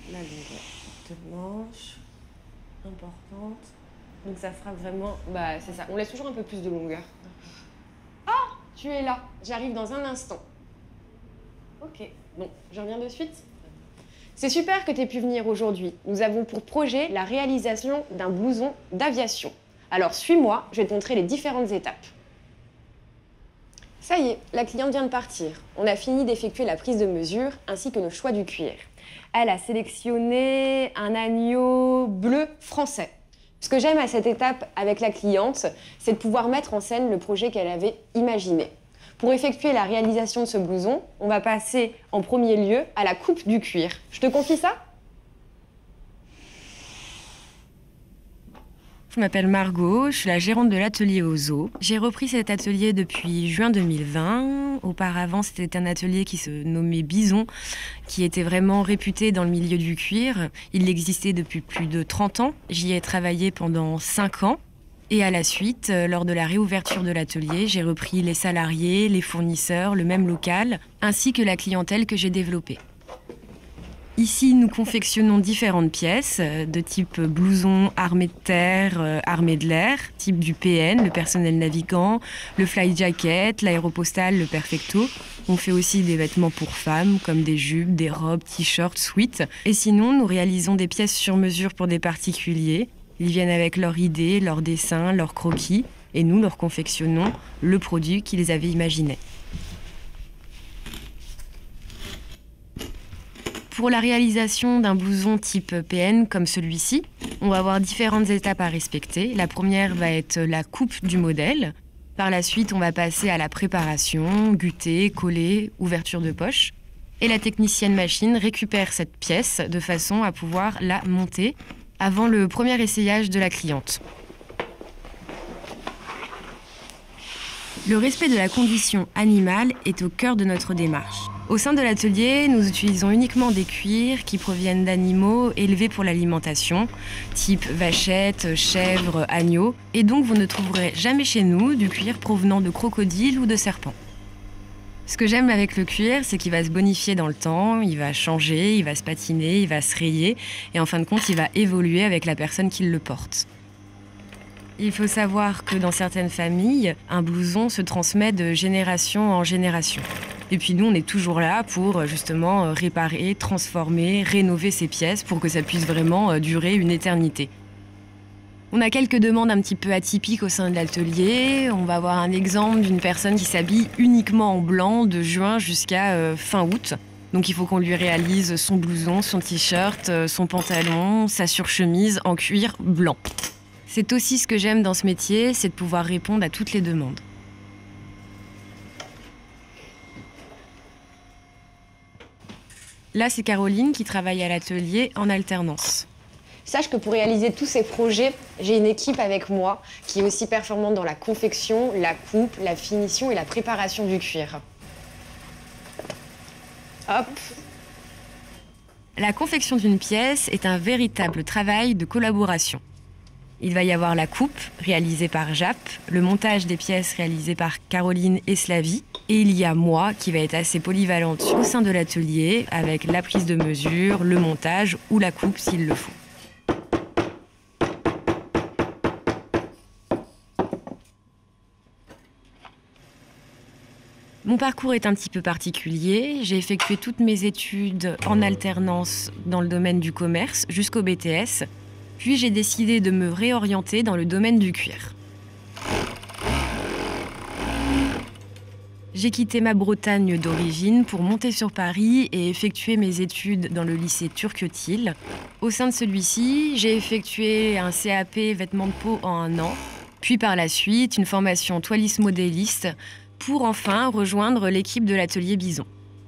la longueur de manche, importante. Donc ça fera vraiment... Bah c'est ça, on laisse toujours un peu plus de longueur. Ah, tu es là, j'arrive dans un instant. Ok, bon, je reviens de suite. C'est super que tu aies pu venir aujourd'hui. Nous avons pour projet la réalisation d'un blouson d'aviation. Alors suis-moi, je vais te montrer les différentes étapes. Ça y est, la cliente vient de partir. On a fini d'effectuer la prise de mesure ainsi que le choix du cuir. Elle a sélectionné un agneau bleu français. Ce que j'aime à cette étape avec la cliente, c'est de pouvoir mettre en scène le projet qu'elle avait imaginé. Pour effectuer la réalisation de ce blouson, on va passer en premier lieu à la coupe du cuir. Je te confie ça ? Je m'appelle Margot, je suis la gérante de l'atelier Ozo. J'ai repris cet atelier depuis juin 2020. Auparavant, c'était un atelier qui se nommait Bison, qui était vraiment réputé dans le milieu du cuir. Il existait depuis plus de 30 ans. J'y ai travaillé pendant 5 ans. Et à la suite, lors de la réouverture de l'atelier, j'ai repris les salariés, les fournisseurs, le même local, ainsi que la clientèle que j'ai développée. Ici, nous confectionnons différentes pièces de type blouson armé de terre, armé de l'air, type du PN, le personnel navigant, le fly jacket, l'aéropostale, le perfecto. On fait aussi des vêtements pour femmes, comme des jupes, des robes, t-shirts, sweats. Et sinon, nous réalisons des pièces sur mesure pour des particuliers. Ils viennent avec leurs idées, leurs dessins, leurs croquis, et nous leur confectionnons le produit qu'ils avaient imaginé. Pour la réalisation d'un blouson type PN comme celui-ci, on va avoir différentes étapes à respecter. La première va être la coupe du modèle. Par la suite, on va passer à la préparation, gutter, coller, ouverture de poche. Et la technicienne machine récupère cette pièce de façon à pouvoir la monter avant le premier essayage de la cliente. Le respect de la condition animale est au cœur de notre démarche. Au sein de l'atelier, nous utilisons uniquement des cuirs qui proviennent d'animaux élevés pour l'alimentation, type vachettes, chèvres, agneaux. Et donc, vous ne trouverez jamais chez nous du cuir provenant de crocodiles ou de serpents. Ce que j'aime avec le cuir, c'est qu'il va se bonifier dans le temps, il va changer, il va se patiner, il va se rayer. Et en fin de compte, il va évoluer avec la personne qui le porte. Il faut savoir que dans certaines familles, un blouson se transmet de génération en génération. Et puis nous, on est toujours là pour justement réparer, transformer, rénover ces pièces pour que ça puisse vraiment durer une éternité. On a quelques demandes un petit peu atypiques au sein de l'atelier. On va avoir un exemple d'une personne qui s'habille uniquement en blanc de juin jusqu'à fin août. Donc il faut qu'on lui réalise son blouson, son t-shirt, son pantalon, sa surchemise en cuir blanc. C'est aussi ce que j'aime dans ce métier, c'est de pouvoir répondre à toutes les demandes. Là, c'est Caroline qui travaille à l'atelier en alternance. Sache que pour réaliser tous ces projets, j'ai une équipe avec moi qui est aussi performante dans la confection, la coupe, la finition et la préparation du cuir. Hop. La confection d'une pièce est un véritable travail de collaboration. Il va y avoir la coupe, réalisée par Jap, le montage des pièces réalisé par Caroline et Slavie, et il y a moi qui va être assez polyvalente au sein de l'atelier, avec la prise de mesure, le montage ou la coupe s'il le faut. Mon parcours est un petit peu particulier. J'ai effectué toutes mes études en alternance dans le domaine du commerce jusqu'au BTS. Puis j'ai décidé de me réorienter dans le domaine du cuir. J'ai quitté ma Bretagne d'origine pour monter sur Paris et effectuer mes études dans le lycée Turquetil. Au sein de celui-ci, j'ai effectué un CAP vêtements de peau en 1 an, puis par la suite une formation toiliste modéliste pour enfin rejoindre l'équipe de l'atelier Bison.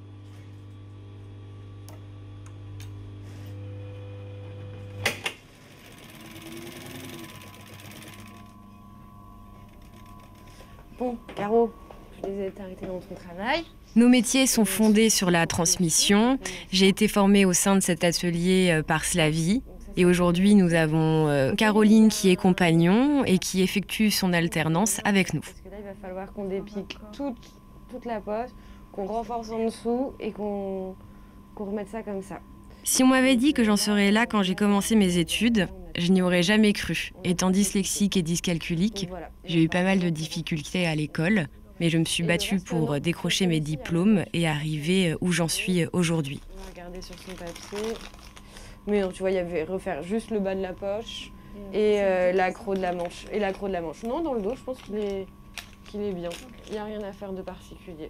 Bon, Caro, je les ai arrêtés dans ton travail. Nos métiers sont fondés sur la transmission. J'ai été formée au sein de cet atelier par Slavie. Et aujourd'hui, nous avons Caroline qui est compagnon et qui effectue son alternance avec nous. Parce que là, il va falloir qu'on dépique toute la poche, qu'on renforce en dessous et qu'on remette ça comme ça. Si on m'avait dit que j'en serais là quand j'ai commencé mes études, je n'y aurais jamais cru. Étant dyslexique et dyscalculique, j'ai eu pas mal de difficultés à l'école, mais je me suis battue pour décrocher mes diplômes et arriver où j'en suis aujourd'hui. On va regarder sur son papier. Mais non, tu vois, il y avait refaire juste le bas de la poche et l'accroc de la manche. Et l'accroc de la manche. Non, dans le dos, je pense qu'il est bien. Il n'y a rien à faire de particulier.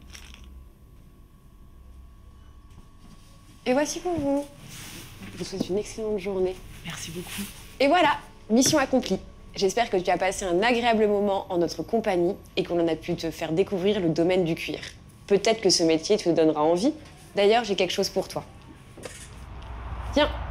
Et voici pour vous. Je vous souhaite une excellente journée. Merci beaucoup. Et voilà, mission accomplie. J'espère que tu as passé un agréable moment en notre compagnie et qu'on en a pu te faire découvrir le domaine du cuir. Peut-être que ce métier te donnera envie. D'ailleurs, j'ai quelque chose pour toi. Tiens.